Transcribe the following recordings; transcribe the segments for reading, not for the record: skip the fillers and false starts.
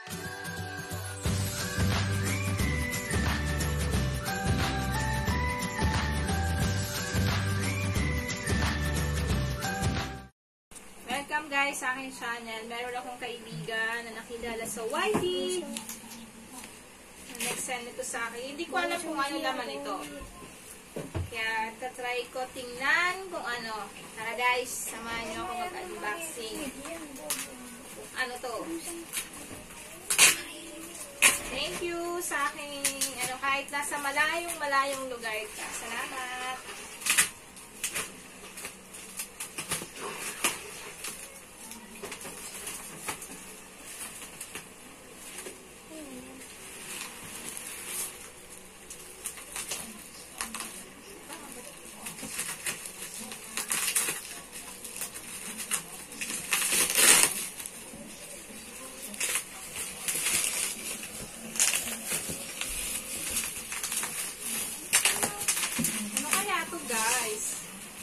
Welcome guys sa aking channel. Meron akong kaibigan na nakilala sa YT. Nag-send ito sa akin. Hindi ko alam kung ano laman ito. Kaya tatry ko tingnan kung ano. Tara guys, samahan nyo ako mag-unboxing. Kung ano to. Thank you sa aking kahit nasa malayong lugar ka. Salamat. Guys,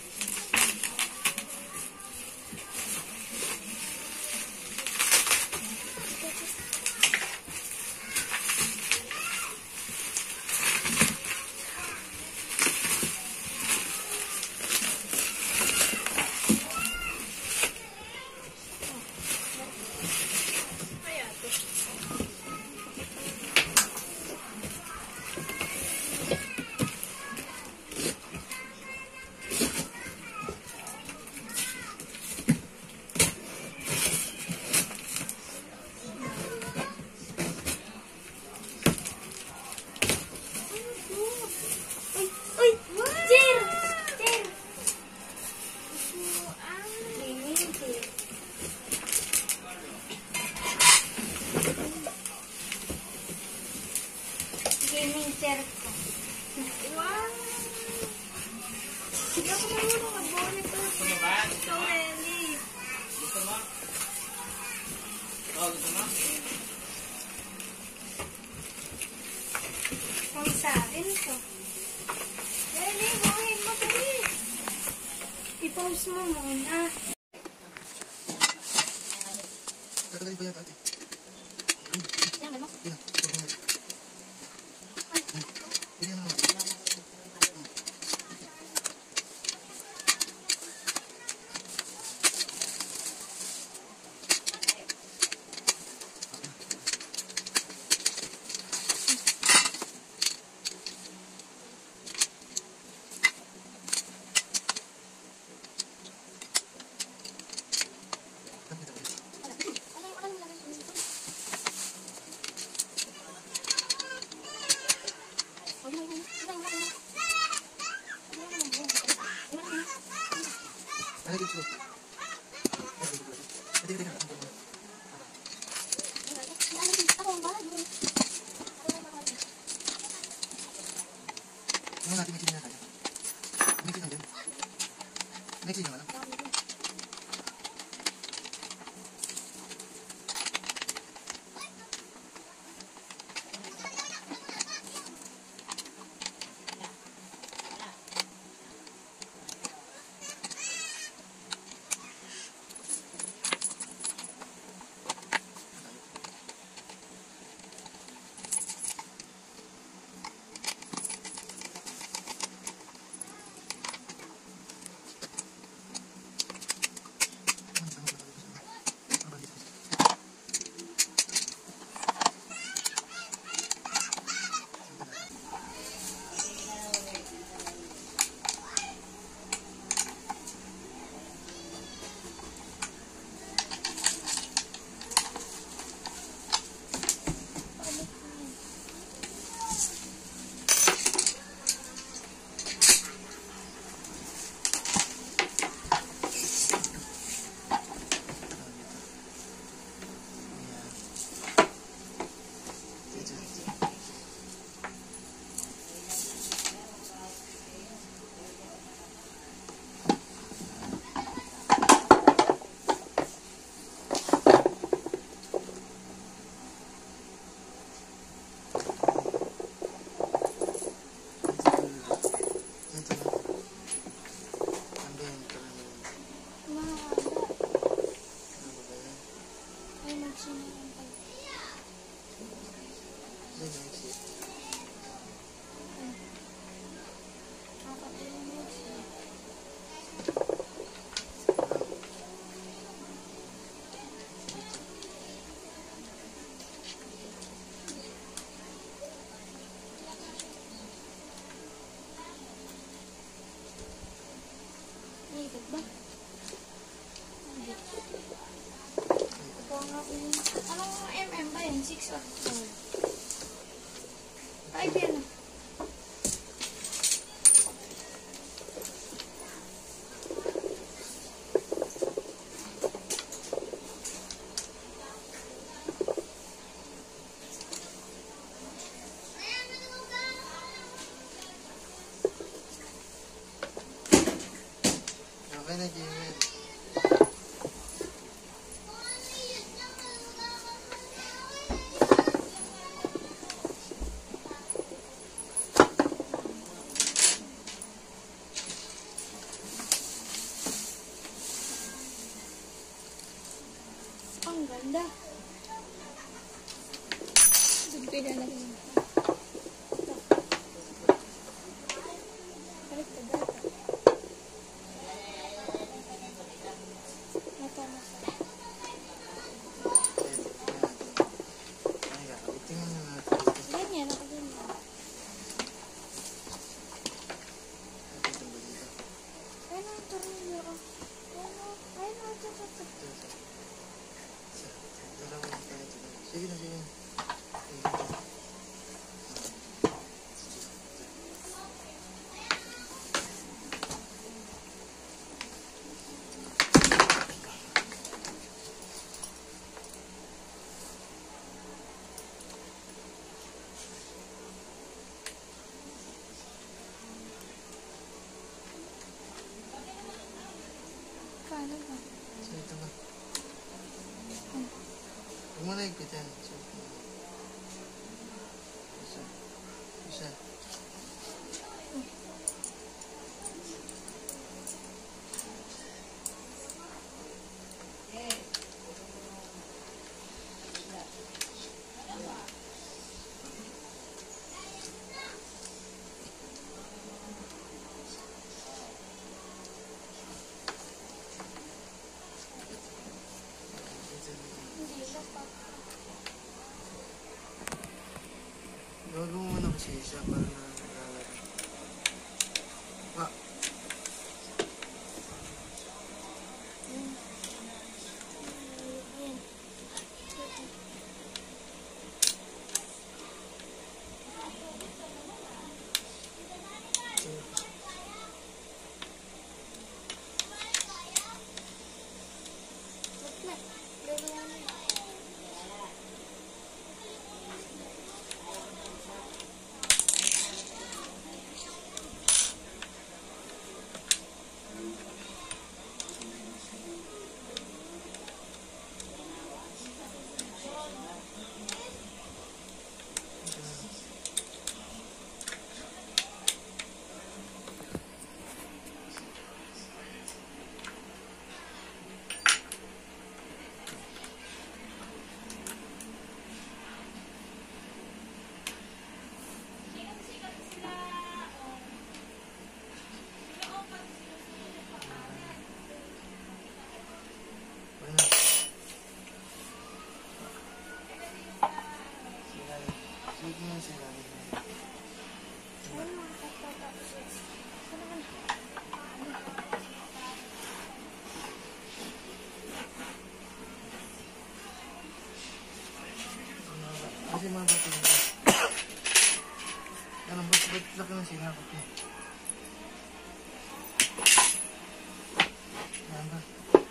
gaming chair ko. Wow! Hindi ako marunong mag-monitor. Ano ba? So many. Gusto mo? Oo, gusto mo? Kung sa akin ito. Dali, buhin mo dali. I-pause mo muna. Kakadali ba yan, ate? Yan, mo? Yan. Anong mm ba yun? 6 or 4? 5 yan. Okay na, Jimmy. Ang ganda. Dugtay na lang yun. Balik ka data. Ito na sa. Tingnan na natin. Ganyan, ako ganyan. Ayun ang tornilyo. Ayun ang ito. Sige na, sige na. Paano ba? So, ito na. Huwag mo na ikot yan. Isa. Gawagawin mo muna kasi isa para na naglalaro. Ah! Kasi mga bato nito. Ano, ba't laki na sinakot niya? Ano ba?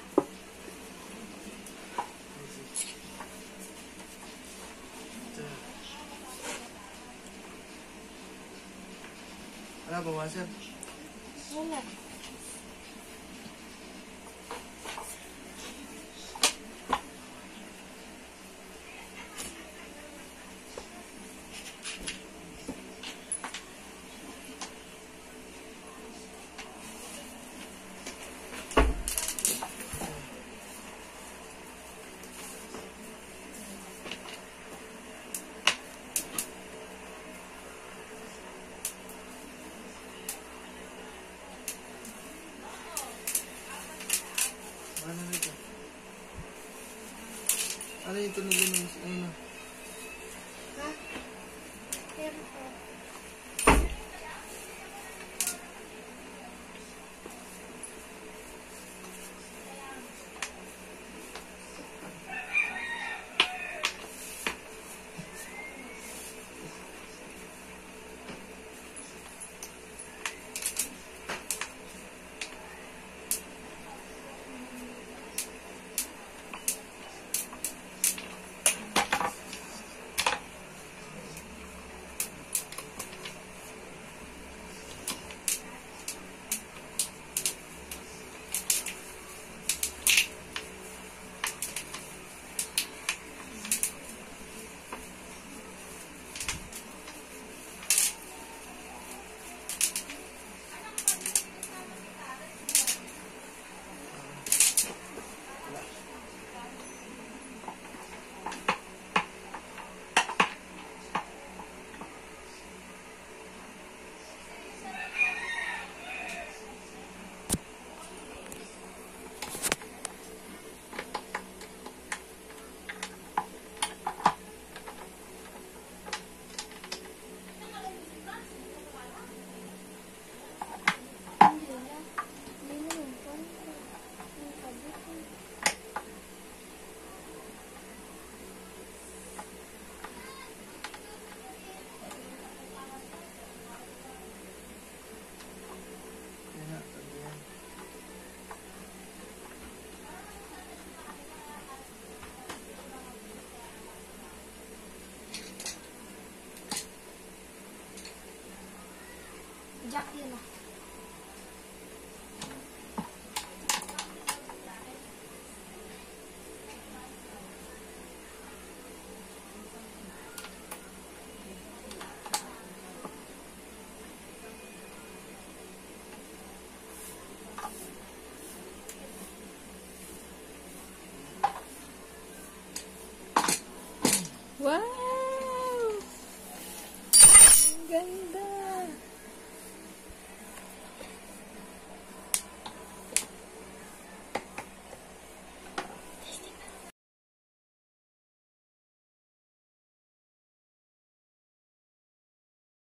Ito. Wala, bawasan. Wala. Ayun na. Ha? Pero po.